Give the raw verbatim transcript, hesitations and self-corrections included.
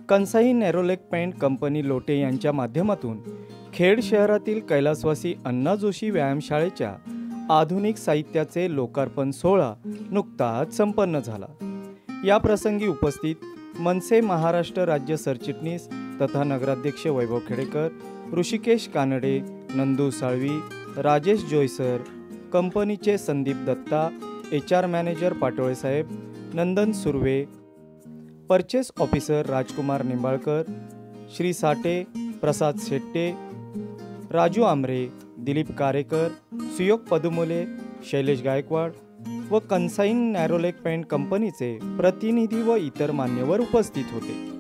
Kansai Nerolac paint company Lote यांच्या माध्यमातून खेड शहरातील कैलासवासी अण्णा जोशी व्यायामशाळेच्या आधुनिक साहित्याचे लोकार्पण सोहळा नुकताच संपन्न झाला। या प्रसंगी उपस्थित मनसे महाराष्ट्र राज्य सरचिटणीस तथा नगराध्यक्ष वैभव खेडेकर, ऋषिकेश कानडे, नंदू साळवी, राजेश जोयसर, कंपनीचे Sandeep Datta, H R manager Patole साहेब, नंदन सुर्वे, परचेस ऑफिसर राजकुमार निंबाळकर, श्री साठे, प्रसाद शेट्टे, राजू आमरे, दिलीप कारेकर, सुयोग पदुमोले, शैलेश गायकवाड व कंसाईन नॅरोलेक पेंट कंपनीचे प्रतिनिधी व इतर मान्यवर उपस्थित होते।